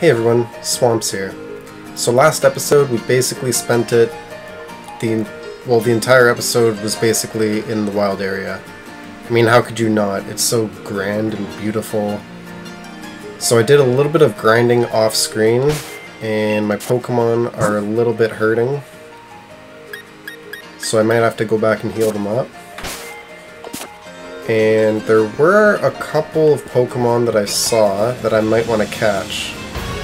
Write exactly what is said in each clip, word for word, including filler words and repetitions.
Hey everyone, Swamps here. So last episode we basically spent it, the well the entire episode was basically in the wild area. I mean, how could you not? It's so grand and beautiful. So I did a little bit of grinding off screen and my Pokemon are a little bit hurting. So I might have to go back and heal them up. And there were a couple of Pokemon that I saw that I might want to catch.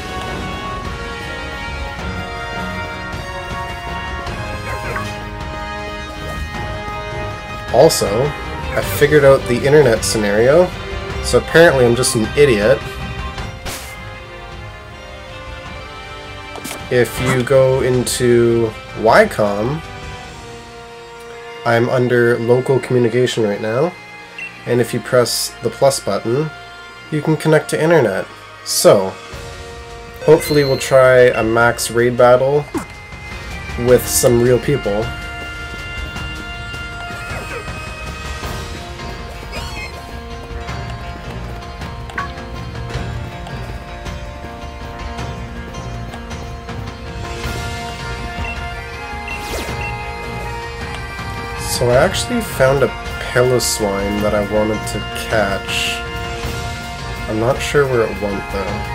Also, I figured out the internet scenario, so apparently I'm just an idiot. If you go into Wycom, I'm under local communication right now, and if you press the plus button, you can connect to internet. So, hopefully we'll try a max raid battle with some real people. So I actually found a Piloswine that I wanted to catch. I'm not sure where it went though.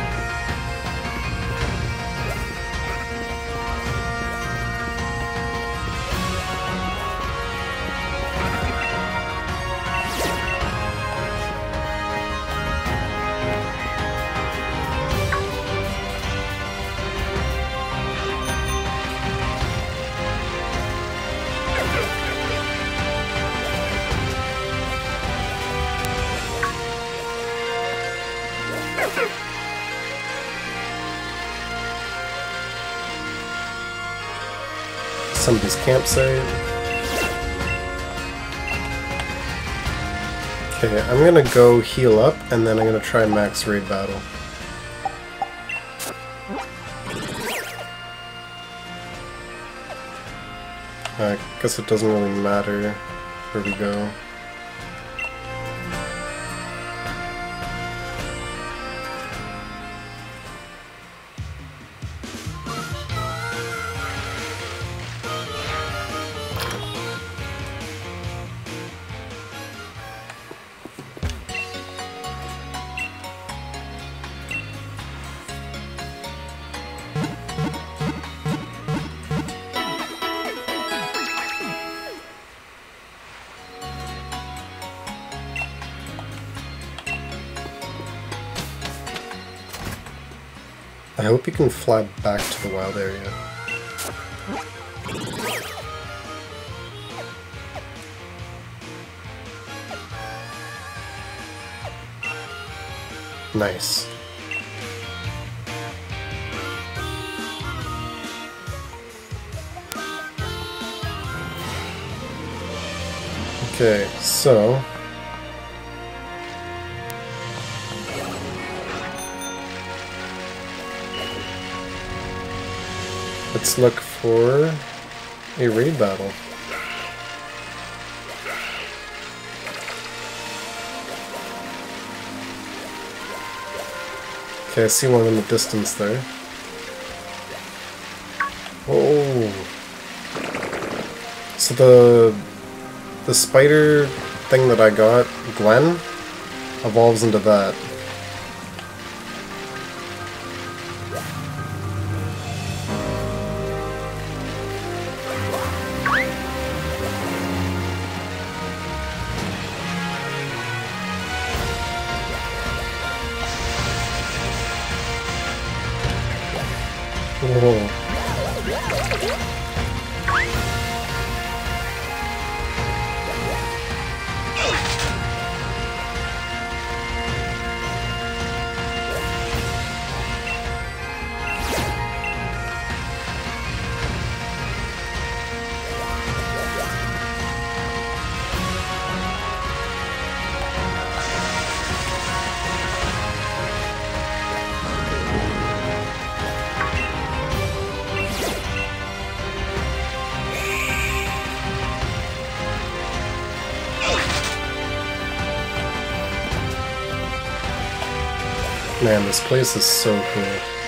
Somebody's campsite. Okay, I'm gonna go heal up and then I'm gonna try max raid battle. I guess it doesn't really matter where we go. I hope you can fly back to the wild area. Nice. Okay, so let's look for a raid battle. Okay, I see one in the distance there. Oh, so the the spider thing that I got, Gwen, evolves into that. Whoa. Man, this place is so cool.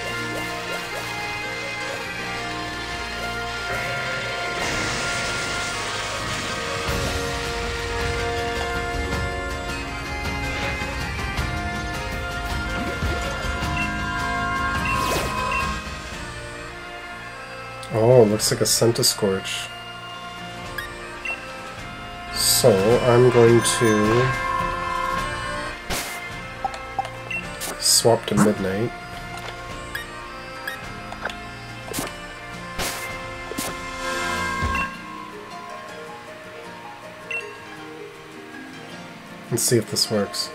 Oh, looks like a Centiscorch. So, I'm going to swap to Midnight. Let's see if this works.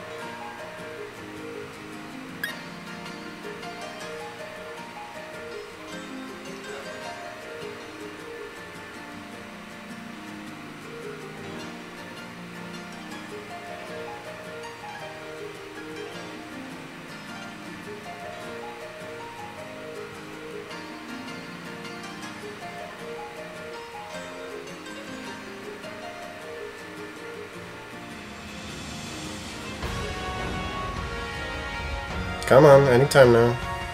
Come on, anytime now.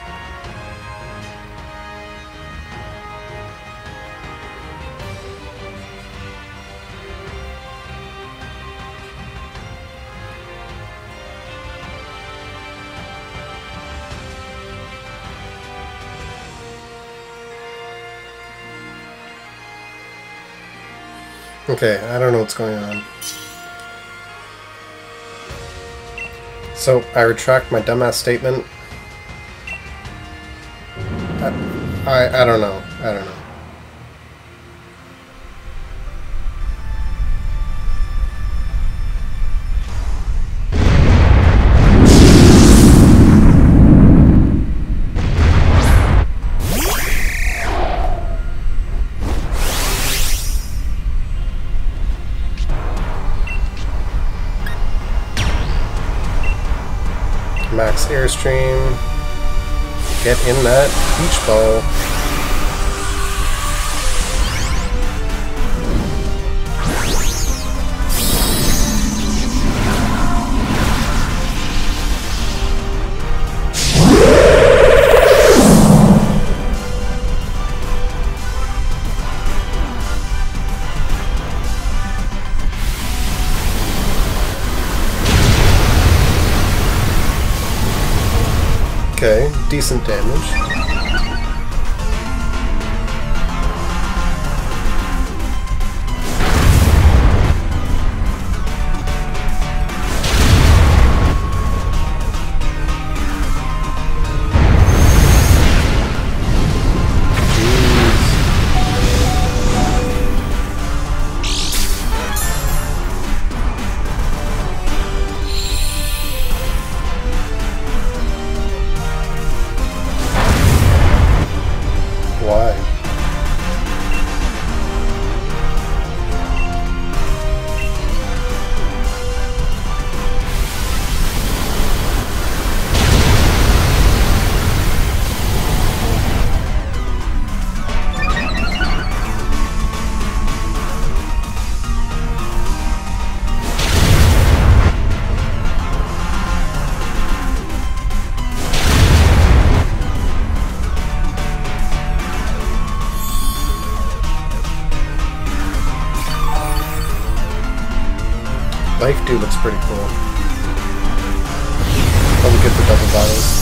Okay, I don't know what's going on. So, I retract my dumbass statement. I, I, I don't know. I don't know. Max Airstream. Get in that beach ball. Okay, decent damage. Life Dew looks pretty cool. Probably good for double bottles.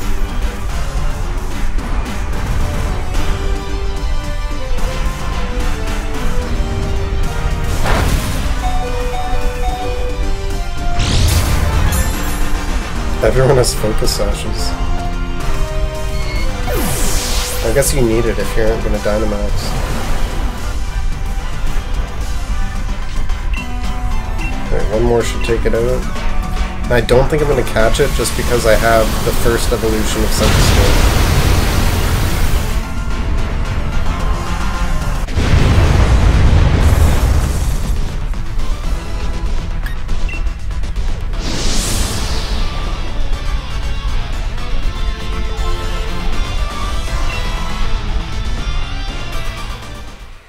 Everyone has focus sashes. I guess you need it if you aren't going to Dynamax. Alright, one more should take it out. And I don't think I'm going to catch it just because I have the first evolution of Centiscorch.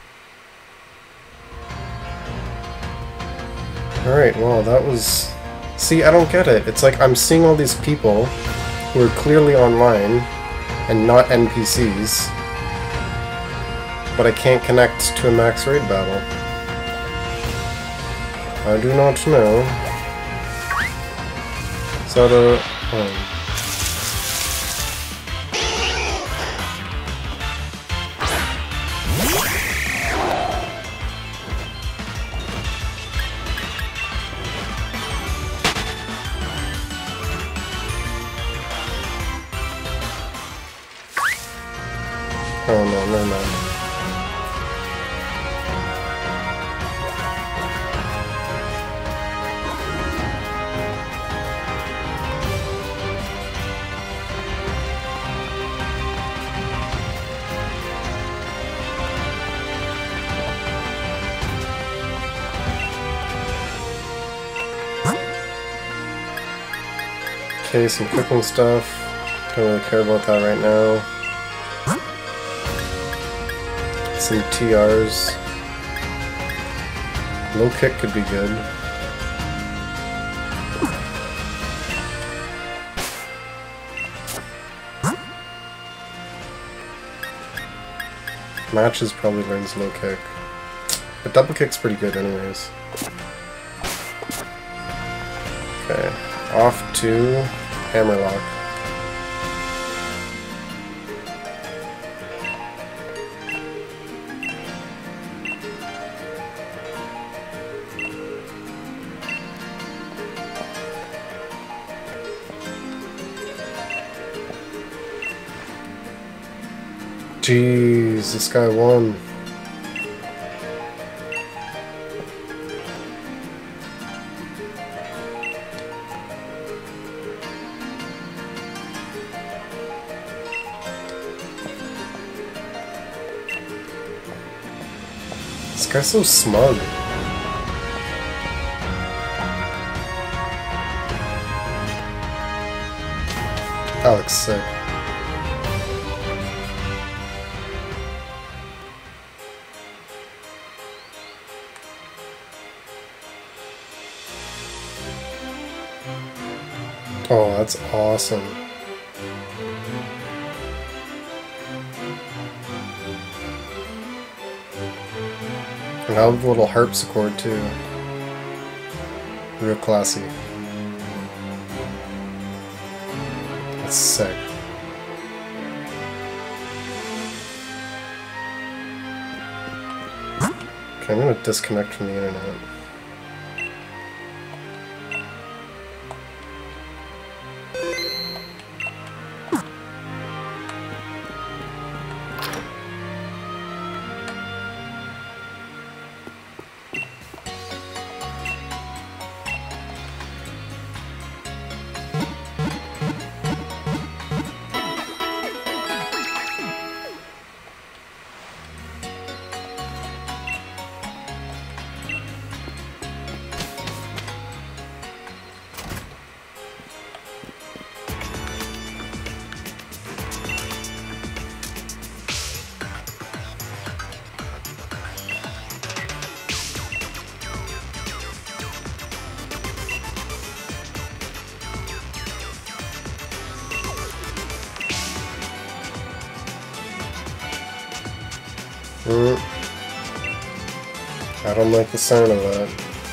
Alright, well, that was See, I don't get it. It's like I'm seeing all these people who are clearly online and not N P Cs, but I can't connect to a max raid battle. I do not know. Is that a... Oh. Oh no, never mind. Okay, some cooking stuff. Don't really care about that right now. Some T Rs. Low kick could be good. Matches probably learns low kick. But double kick's pretty good anyways. Okay, off to Hammerlocke. Jeez, this guy won. This guy's so smug. That looks sick. Oh, that's awesome. And I have a little harpsichord too. Real classy. That's sick. Okay, I'm gonna disconnect from the internet. Mm. I don't like the sound of that.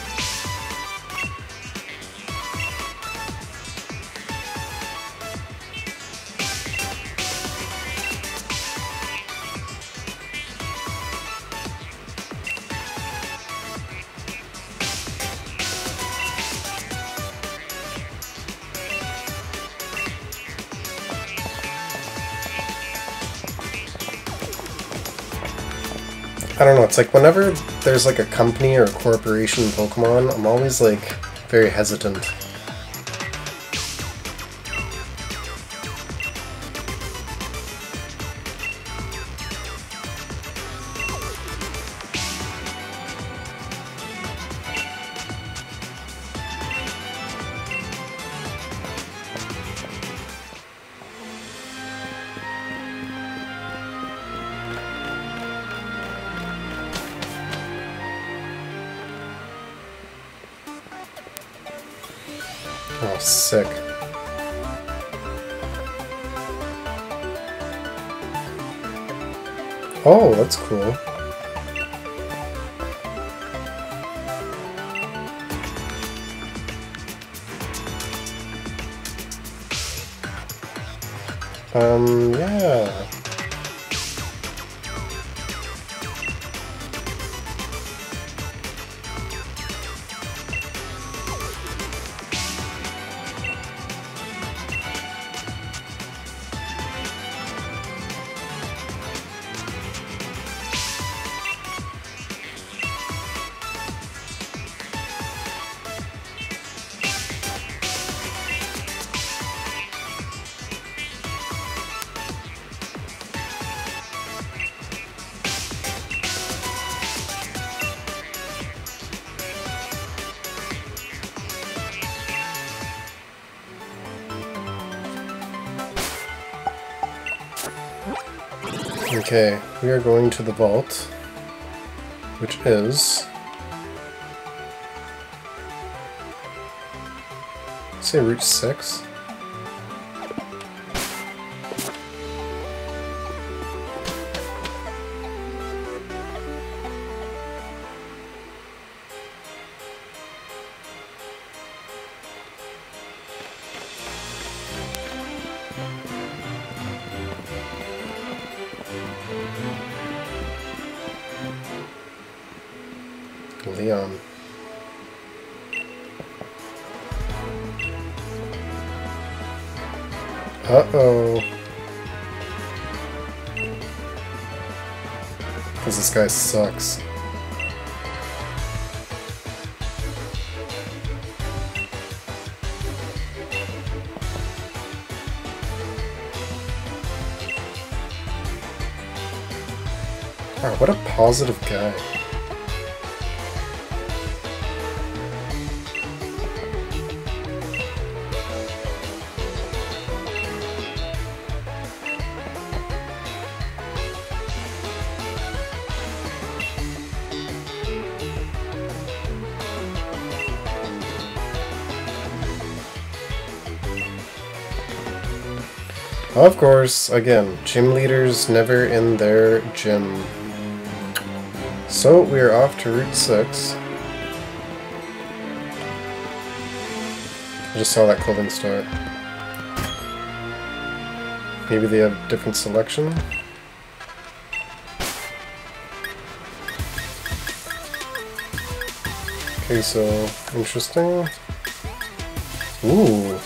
I don't know, it's like whenever there's like a company or a corporation in Pokemon, I'm always like very hesitant. Oh, sick. Oh, that's cool. Um, yeah. Okay, we are going to the vault, which is... say Route six? Leon. Uh-oh. Because this guy sucks. Wow, what a positive guy. Of course, again, gym leaders never in their gym. So we are off to Route six. I just saw that clothing store. Maybe they have different selection? Okay, so interesting. Ooh.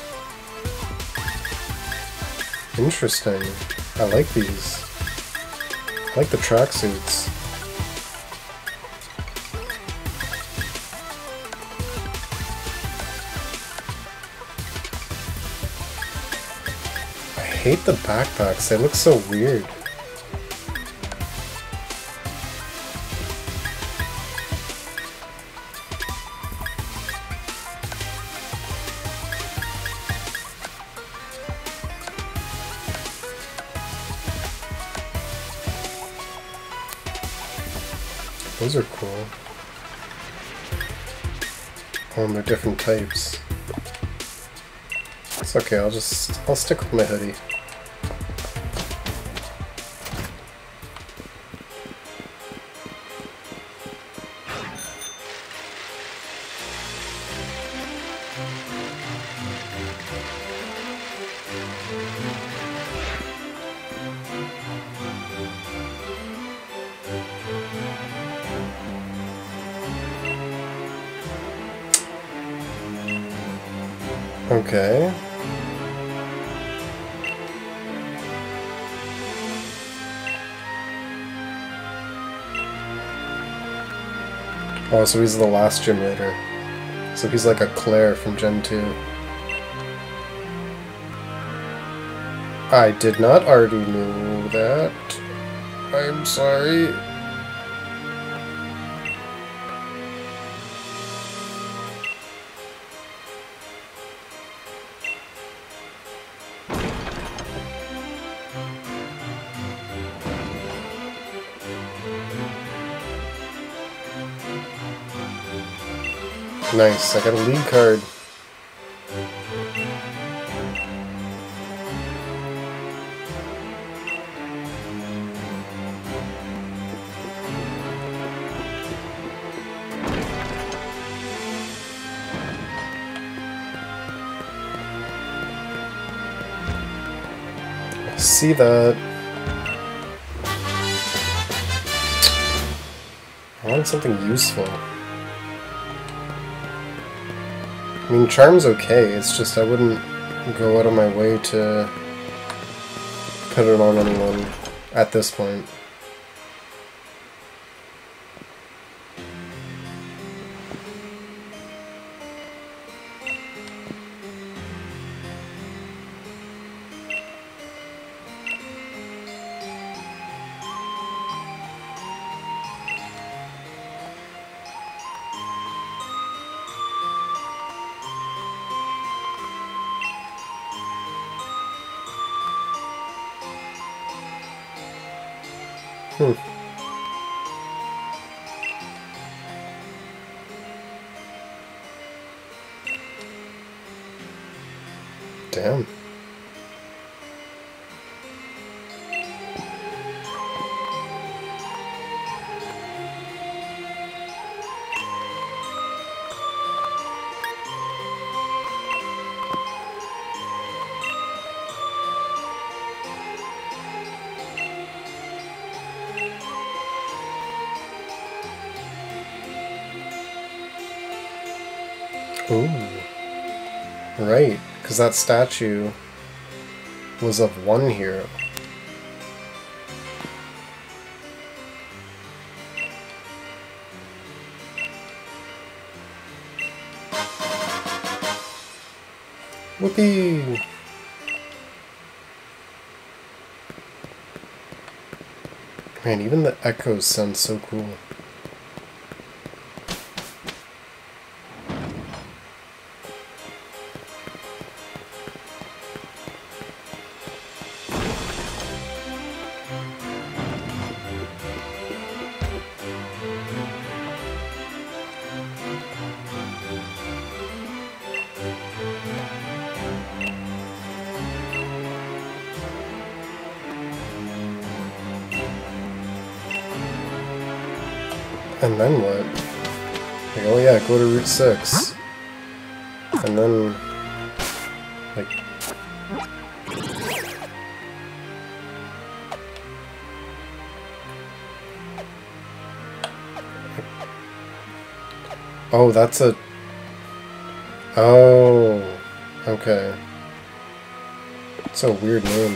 Interesting. I like these. I like the tracksuits. I hate the backpacks. They look so weird. Those are cool. Oh, and they're different types. It's okay, I'll just... I'll stick with my hoodie. Okay. Oh, so he's the last gym leader. So he's like a Claire from Gen two. I did not already know that. I'm sorry. Nice, I got a lead card. See that? I want something useful. I mean, charm's okay, it's just I wouldn't go out of my way to put it on anyone at this point. Hmm. Damn. Ooh. Right, because that statue was of one hero. Whoopee! Man, even the echoes sound so cool. And then what? Like, oh yeah, go to Route six. And then... like... Oh, that's a... Oh... Okay. It's a weird name.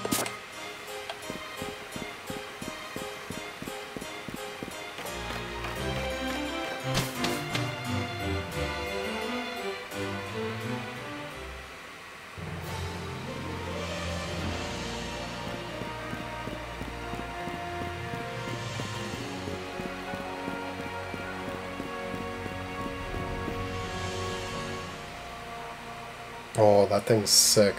Oh, that thing's sick.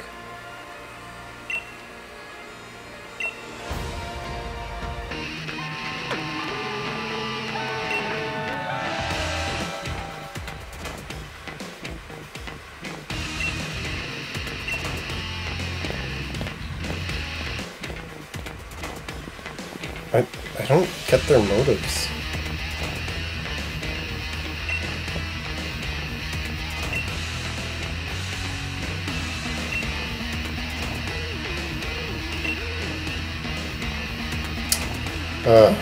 I, I don't get their motives. Uh.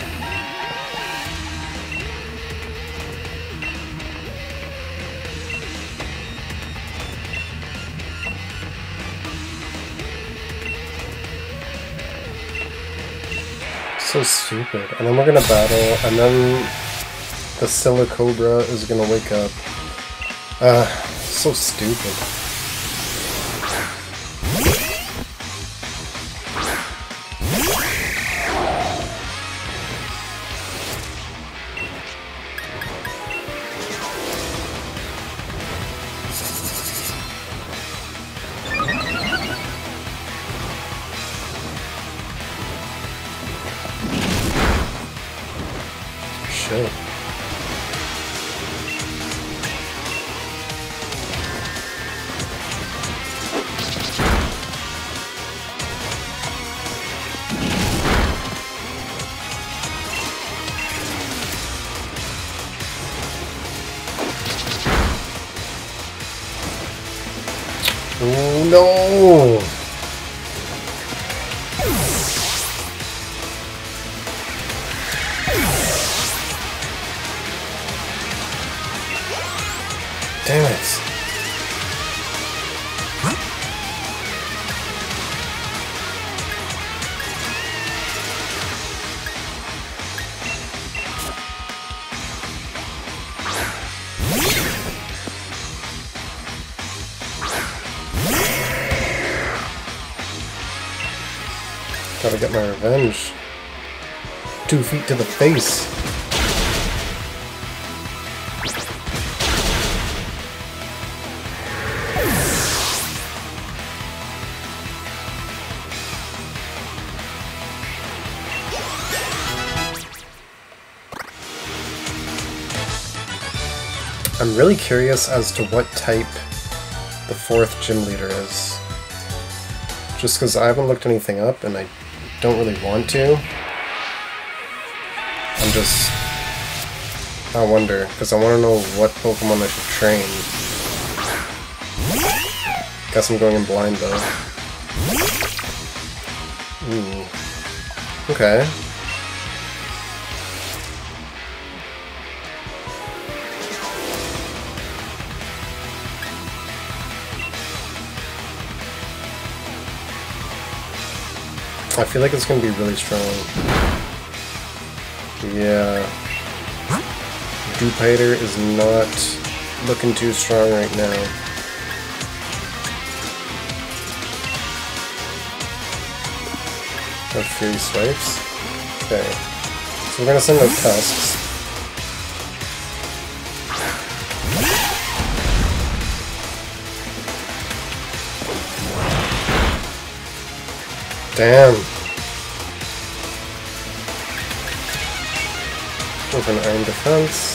So stupid. And then we're gonna battle, and then the Silicobra is gonna wake up. Uh, so stupid. Shit. Oh no! Gotta get my revenge. Two feet to the face. I'm really curious as to what type the fourth gym leader is. Just because I haven't looked anything up and I don't really want to. I'm just... I wonder, because I want to know what Pokemon I should train. Guess I'm going in blind though. Ooh. Okay. I feel like it's going to be really strong. Yeah. Dewpider is not looking too strong right now. Oh, Fury Swipes. Okay. So we're going to send out Tusks. Damn. With an Iron Defense.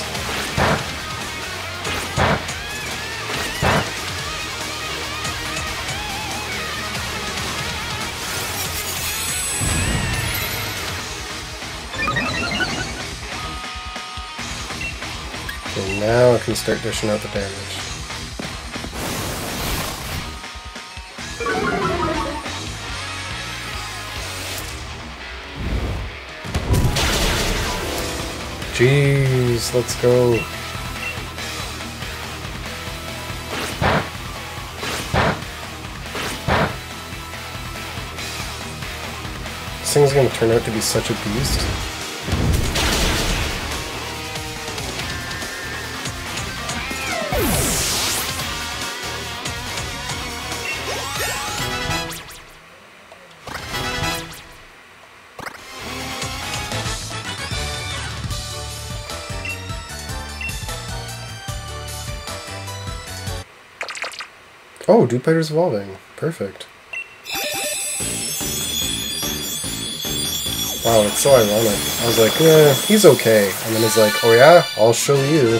Okay, now I can start dishing out the damage. Jeez, let's go. This thing's gonna turn out to be such a beast. Oh, Dewpider's evolving. Perfect. Wow, it's so ironic. I was like, yeah, he's okay. And then he's like, oh yeah, I'll show you.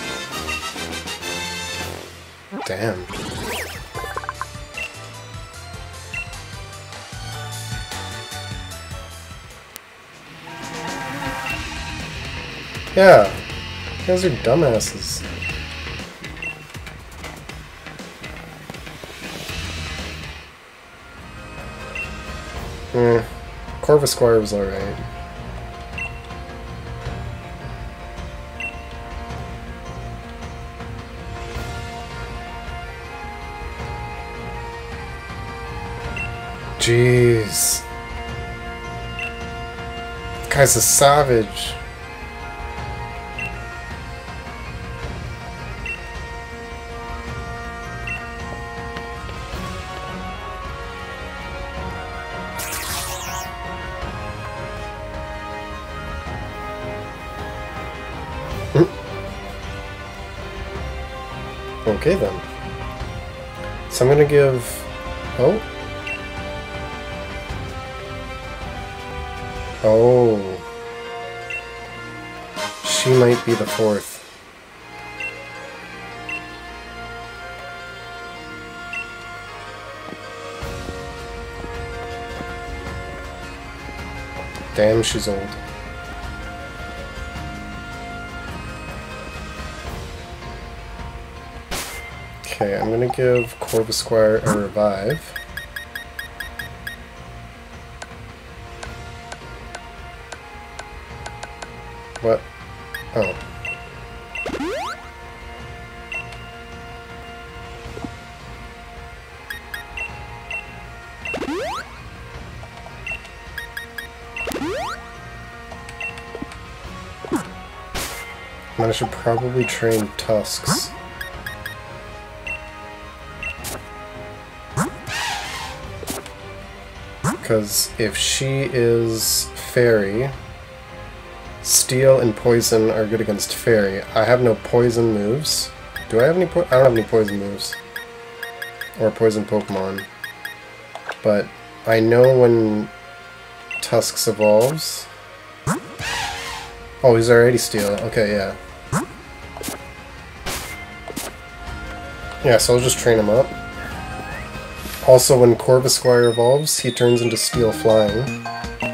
Damn. Yeah, you guys are dumbasses. Hmm. Corvisquire was alright. Jeez. Guy's a savage. Okay then. So I'm gonna give... Oh. Oh. She might be the fourth. Damn, she's old. Okay, I'm gonna give Corvisquire a revive. What? Oh. And I should probably train Tusks. Because if she is fairy, steel and poison are good against fairy. I have no poison moves. Do I have any po- I don't have any poison moves. Or poison Pokemon. But I know when Tusks evolves... Oh, he's already steel. Okay, yeah. Yeah, so I'll just train him up. Also, when Corvisquire evolves, he turns into steel flying.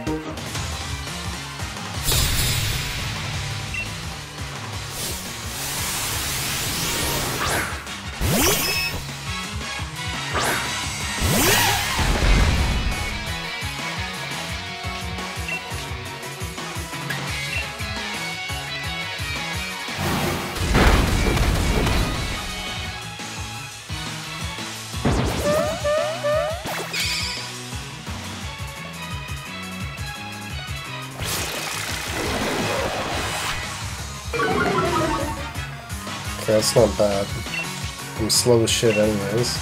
Okay, that's not bad. I'm slow as shit anyways.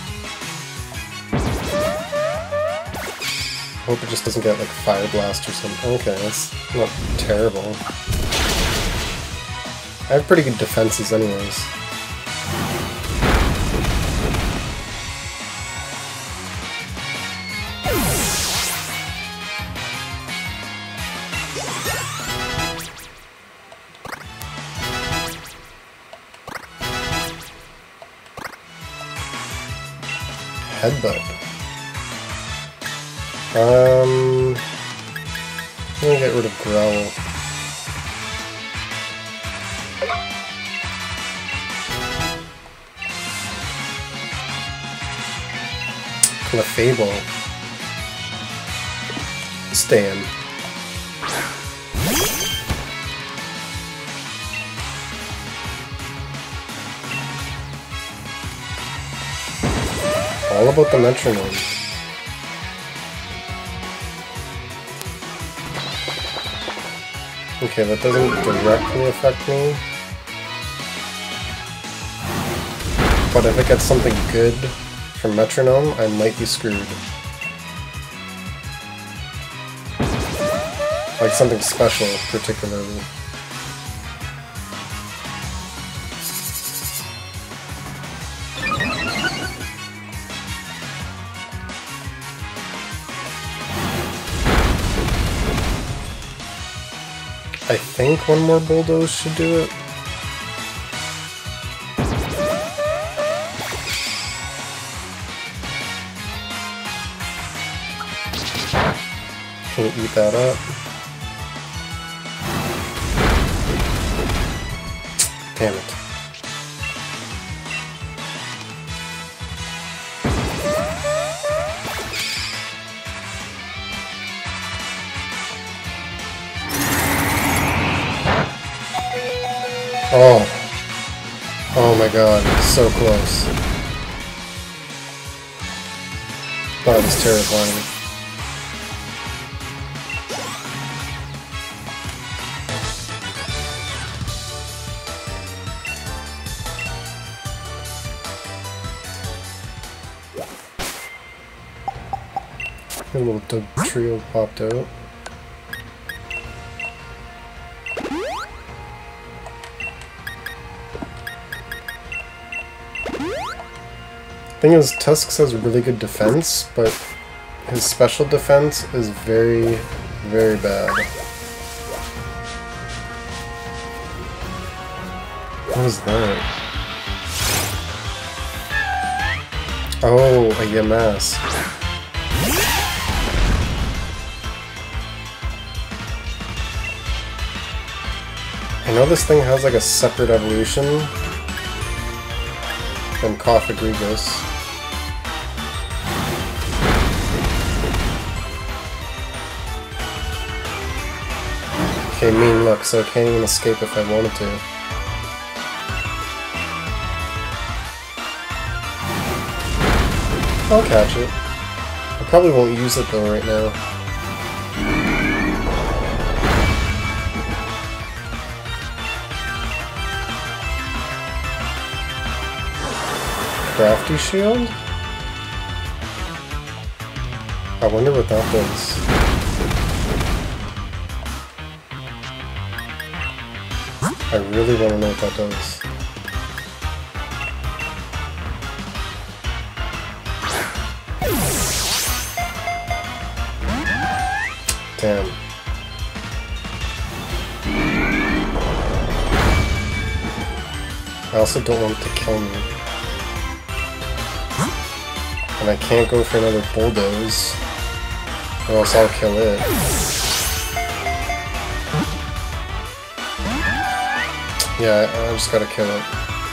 Hope it just doesn't get like Fire Blast or something. Okay, that's not terrible. I have pretty good defenses anyways. Headbutt. Um, I'm gonna get rid of Growl. Clefable. Stay in. All about the metronome. Okay, that doesn't directly affect me. But if it gets something good from metronome, I might be screwed. Like something special, particularly. I think one more bulldoze should do it. Can you eat that up? Damn it. Oh. Oh my god, so close. That was terrifying. A little Doug trio popped out. Thing is, Tusks has really good defense, but his special defense is very, very bad. What is that? Oh, a Yamask. I know this thing has like a separate evolution from Cophagrigus. Okay, mean look, so I can't even escape if I wanted to. I'll catch it. I probably won't use it though right now. Crafty Shield? I wonder what that does. I really want to know what that does. Damn. I also don't want it to kill me. And I can't go for another bulldoze, or else I'll kill it. Yeah, I just gotta kill it.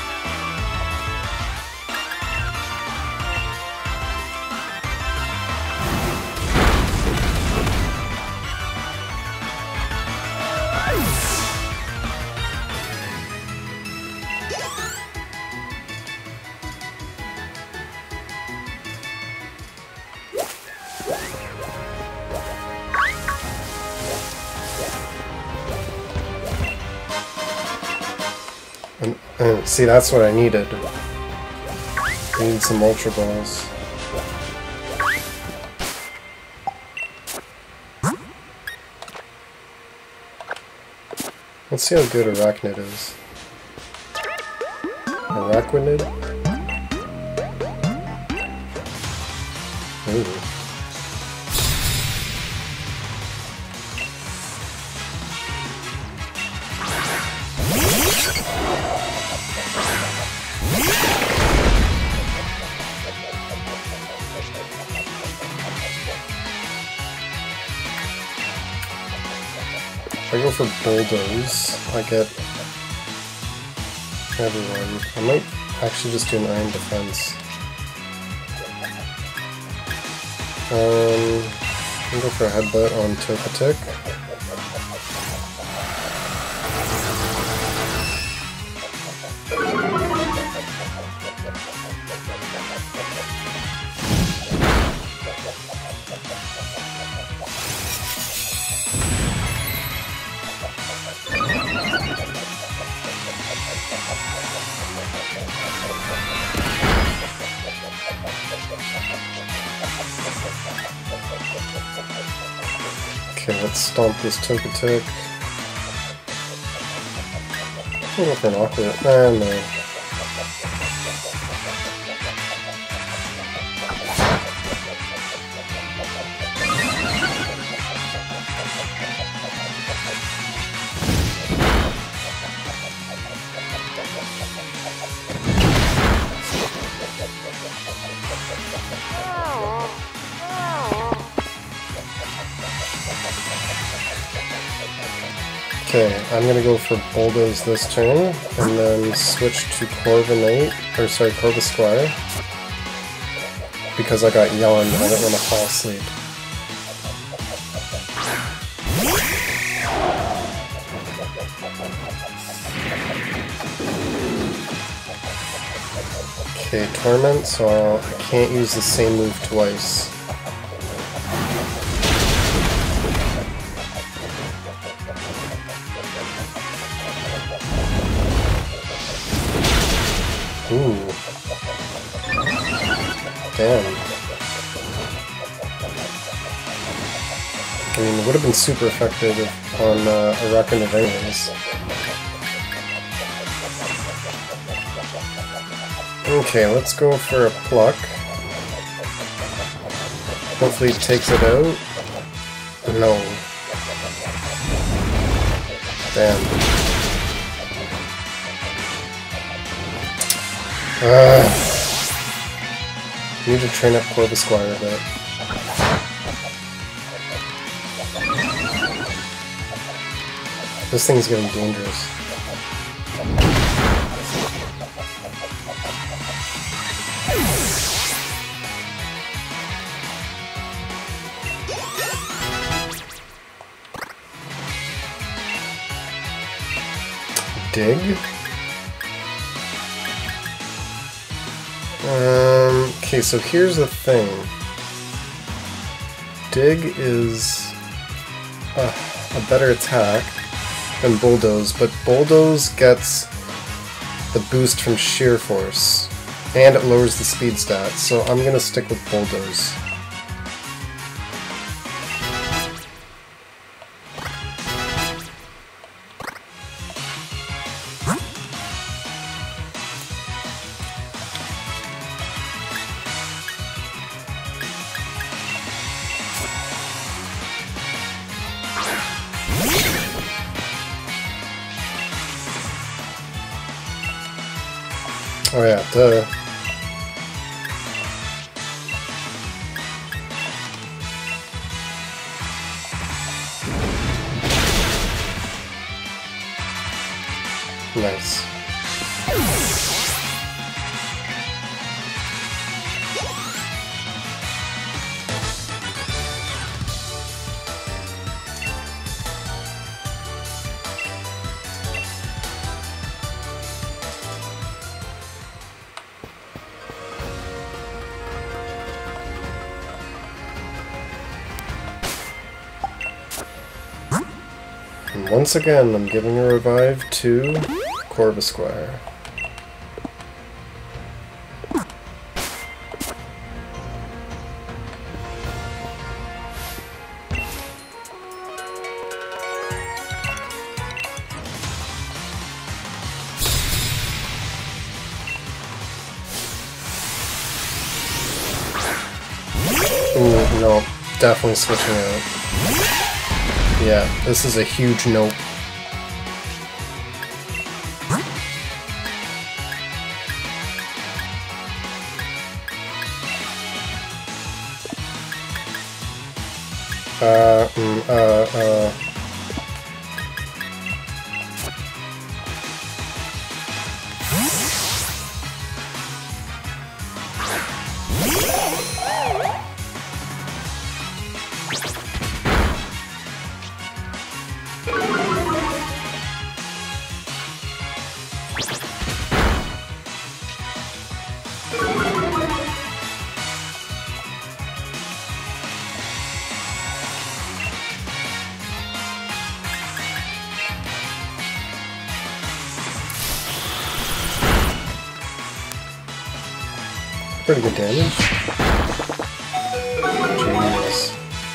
And, and see, that's what I needed. I need some Ultra Balls. Let's see how good Arachnid is. Arachnid? Ooh. If I go for Bulldoze, I get everyone. I might actually just do an Iron Defense. Um, I'm gonna go for a Headbutt on Togetic. Okay, let's stomp this Togetic. I'm going for an Aqua. Ah, no. Okay, I'm gonna go for Bulldoze this turn, and then switch to Corviknight, or sorry, Corvisquire, because I got Yawn, I don't want to fall asleep. Okay, Torment, so I can't use the same move twice. Ooh. Damn. I mean, it would have been super effective on uh, Arachnid anyways. Okay, let's go for a Pluck. Hopefully it takes it out. No. Damn. Uh, need to train up Corvisquire a bit. This thing's getting dangerous. Dig? Um, okay, so here's the thing. Dig is uh, a better attack than Bulldoze, but Bulldoze gets the boost from Sheer Force, and it lowers the speed stat, so I'm gonna stick with Bulldoze. Oh yeah, duh. Nice. And once again, I'm giving a revive to Corvusquire. Ooh, no, definitely switching out. Yeah, this is a huge nope. Uh, mm, uh, uh... Pretty good damage. Jeez.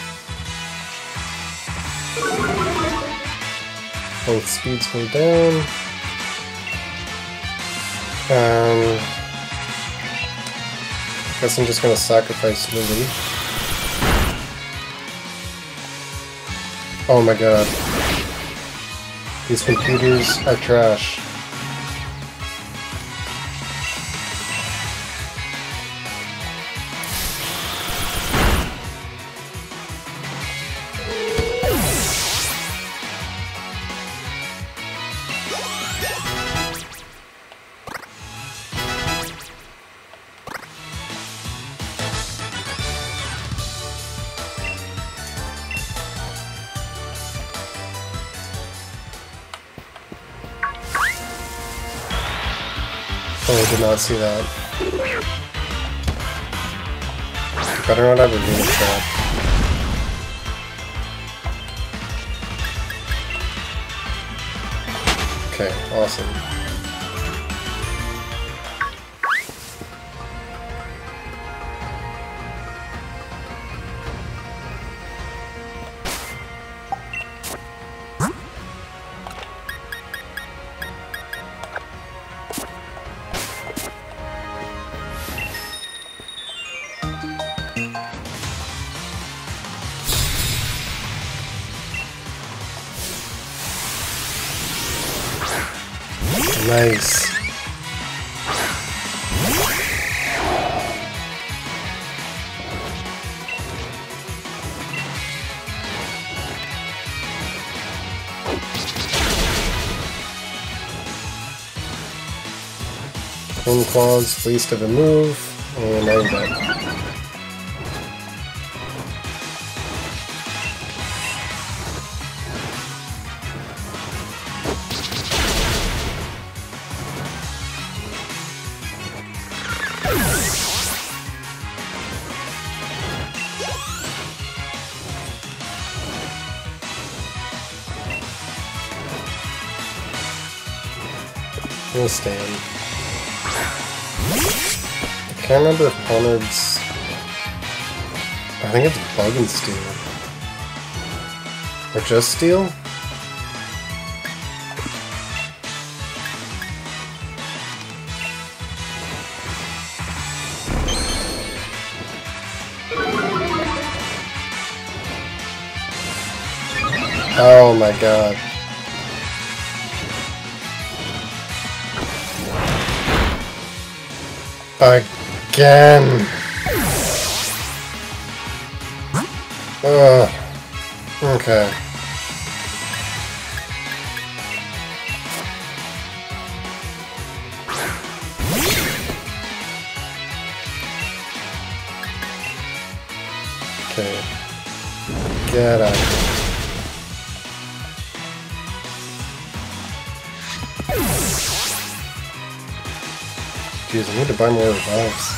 Both speeds go down. Um, guess I'm just gonna sacrifice Lily. Oh my god. These computers are trash. Oh, I did not see that. Better not ever be in a trap. Okay, awesome. Nice. One claws, least of a move, and now you're dead. We'll stand. I can't remember if Ponard's... I think it's Bug and Steel. Or just Steel? Oh my god. Again. Ugh. Okay. Okay. Get out of here. Jeez, I need to buy more revives.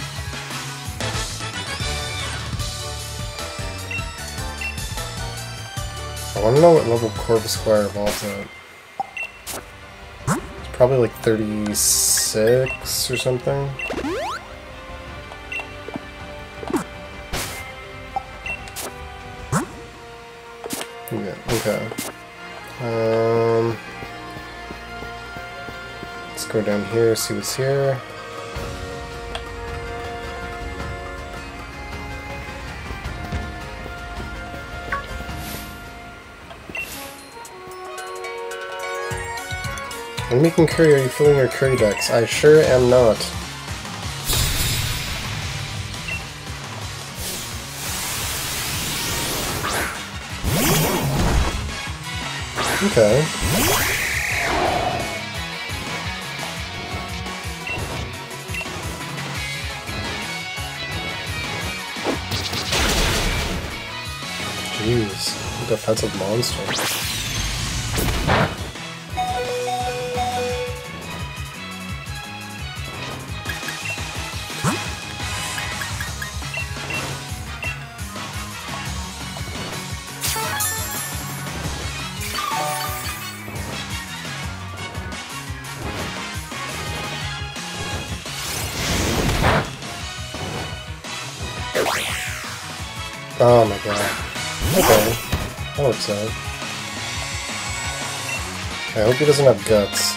I want to know what level Corvus Squire evolves at. It's probably like thirty-six or something. Yeah, okay. Um, let's go down here, see what's here. When making curry, are you filling your curry decks? I sure am not. Okay. Jeez, defensive monster. Oh my god. Okay. That works out. I hope he doesn't have guts.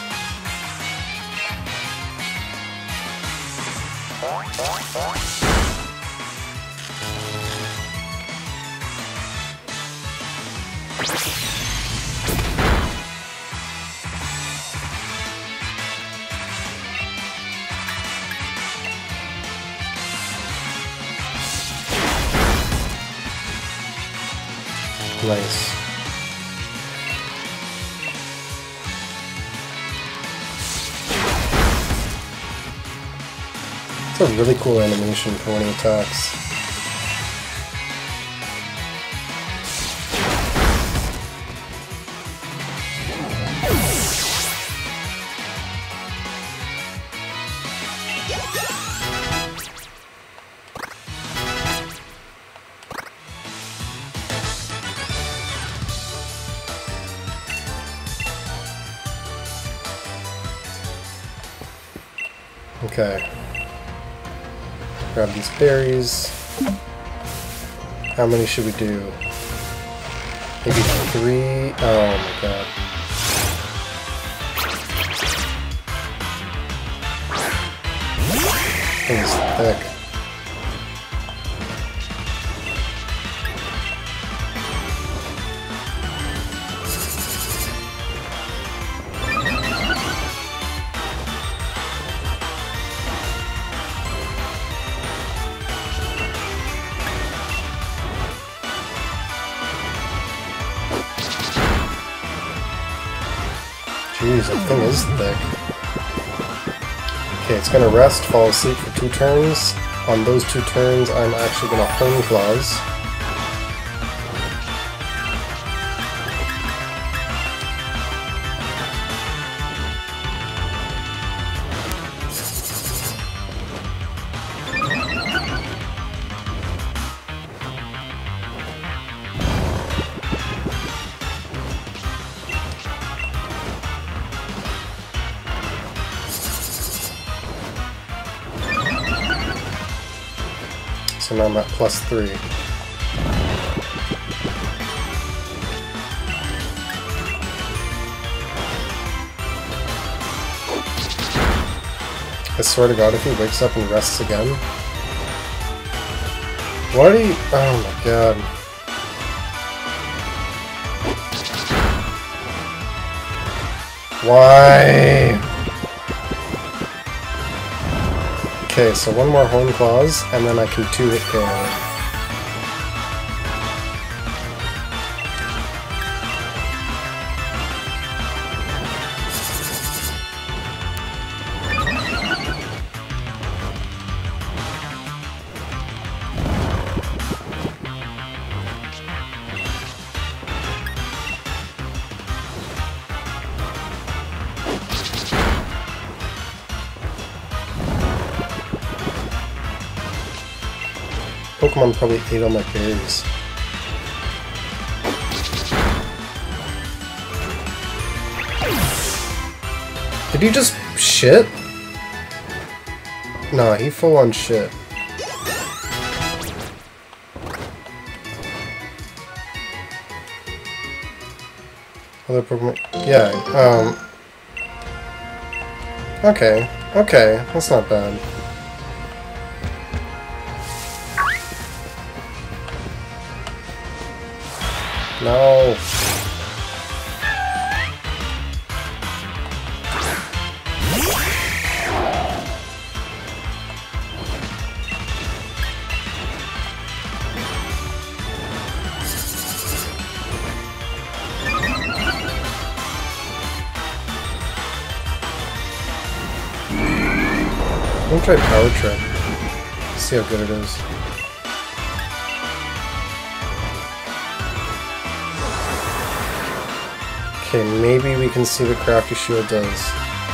Nice. It's a really cool animation for when he attacks. Okay. Grab these berries. How many should we do? Maybe three? Oh my god. This thing is thick. Jeez, that thing is thick. Okay, it's gonna rest, fall asleep for two turns. On those two turns, I'm actually gonna Hone Claws. So now I'm at plus three. I swear to god, if he wakes up and rests again. Why do you... Oh my god. Why? Okay, so one more Horn Claws, and then I can two-hit Galar. Pokemon probably ate all my berries. Did he just shit? Nah, he full on shit. Other Pokemon? Yeah, um... Okay, okay, that's not bad. No. I'm gonna try Power Trip. See how good it is. Okay, maybe we can see what Crafty Shield does.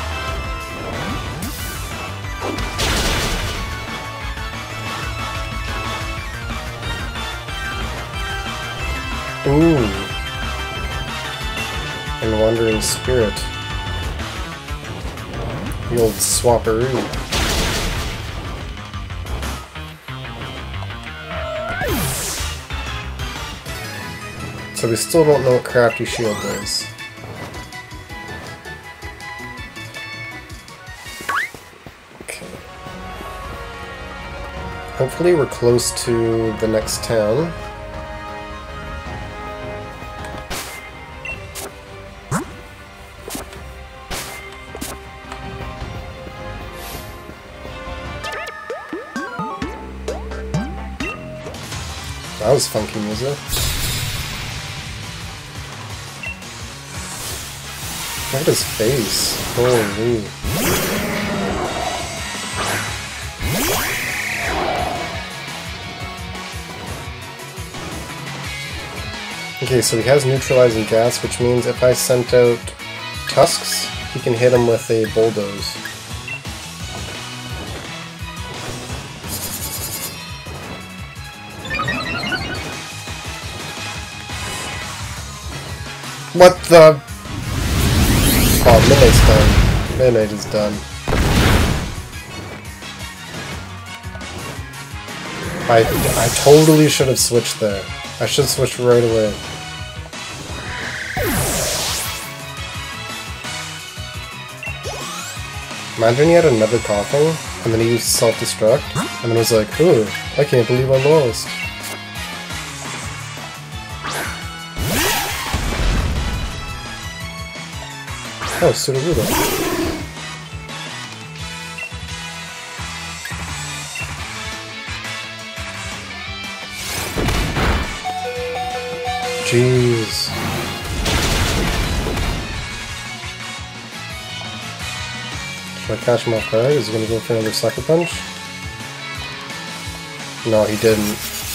Ooh. And Wandering Spirit. The old swapperoo. So we still don't know what Crafty Shield does. Hopefully we're close to the next town. That was funky music. Look at his face. Holy. Okay, so he has neutralizing gas, which means if I sent out tusks, he can hit him with a bulldoze. What the? Oh, Midnight's done. Midnight is done. I, I totally should have switched there. I should have switched right away. Imagine he had another coughing, and then he used self-destruct, and then was like, ooh, I can't believe I lost. Oh, Sudowoodo. Jeez. Should I catch him off guard? Is he gonna go for another Sucker Punch? No, he didn't.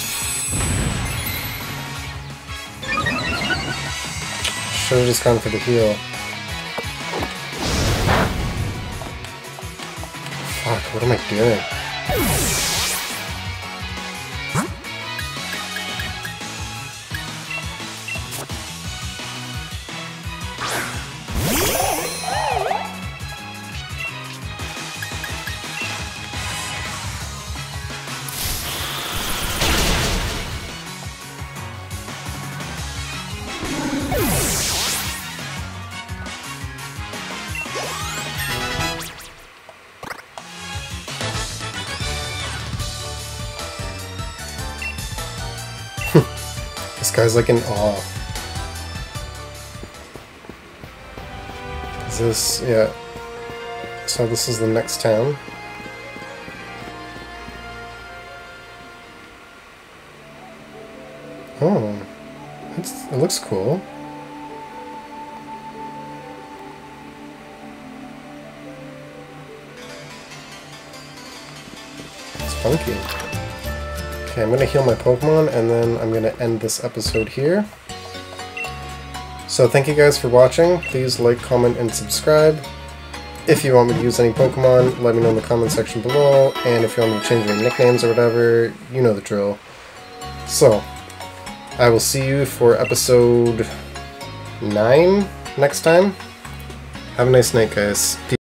Should've just gone for the heal. Fuck, what am I doing? This guy's like in awe. Is this, yeah. So this is the next town. Oh, it's, it looks cool. It's funky. Okay, I'm gonna heal my Pokemon, and then I'm gonna end this episode here. So thank you guys for watching. Please like, comment, and subscribe. If you want me to use any Pokemon, let me know in the comment section below. And if you want me to change your nicknames or whatever, you know the drill. So, I will see you for episode nine next time. Have a nice night, guys. Peace.